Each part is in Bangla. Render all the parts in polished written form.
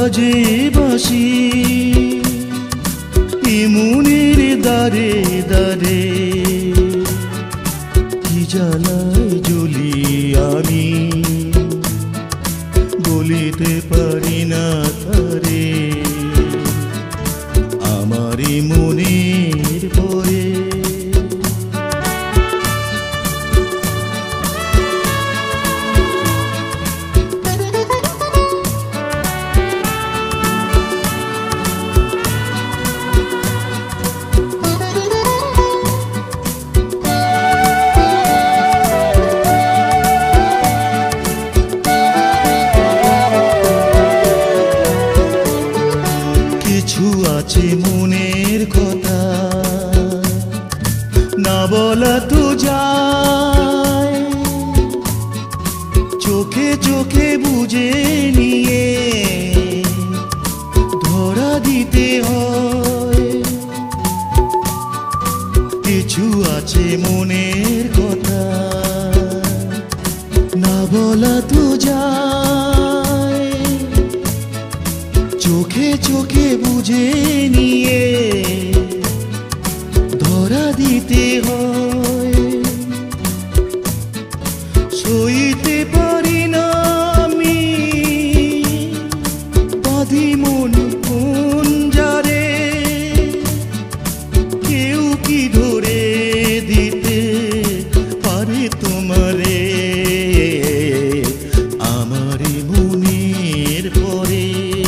বাজে বাঁশি মনের দারে দারে, কি জ্বালায় জ্বলি আমি বলিতে পারি না তারে, আমারই মনের পরে। কিছু আছে মনের কথা না বলা তো যায়, চোখে চোখে বুঝে নিয়ে ধরা দিতে হয়। কিছু আছে মনের কথা না বলা তো যায়, চোখে চোখে বুঝে নিয়ে ধরা দিতে হয়। সইতে পারি না আমি বাঁধি মন কোন যারে, কেউ কি ধরে দিতে পারে তোমারে, আমারই মনের পরে।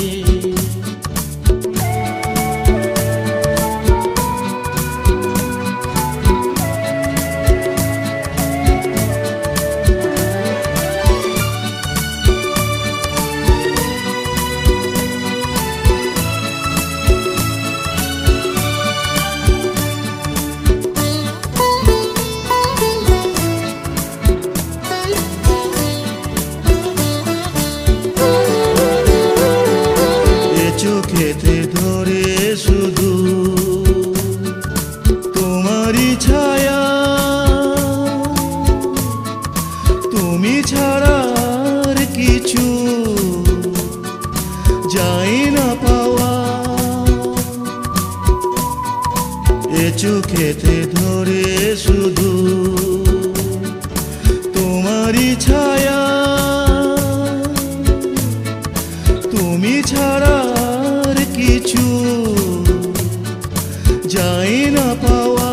চোখেতে ধরে শুধু তোমারই ছায়া, তুমি ছাড়া আর কিছু যায় না পাওয়া। এ চোখেতে ধরে শুধু তোমারই ছায়া, তুমি ছাড়া কিছু যায় না পাওয়া।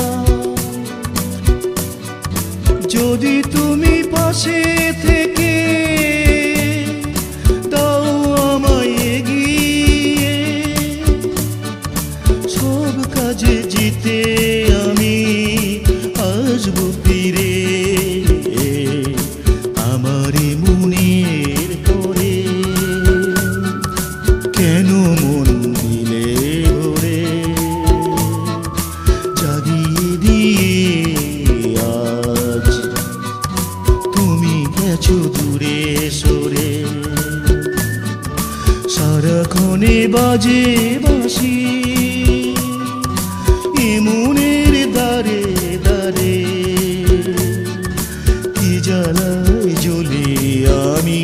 যদি তুমি পাশে থেকে দাও আমায় এগিয়ে, সব কাজে জিতে আমি আসবো ফিরে, আমারই মনের পরে। কেন মন দিলে ভরে জাগিয়ে দিয়ে আজ তুমি গেছো দূরে সরে, সারাক্ষণে বাজে বাঁশি মনের দারে দারে, কি জ্বালায় জ্বলি আমি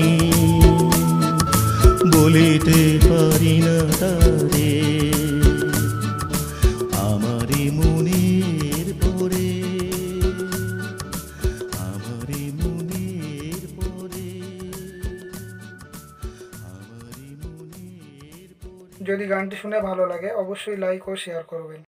বলিতে পারি না তারে, আমারই মনের পরে, আমারই মনের পরে, আমারই মনের পরে। যদি গানটি শুনে ভালো লাগে অবশ্যই লাইক ও শেয়ার করবেন।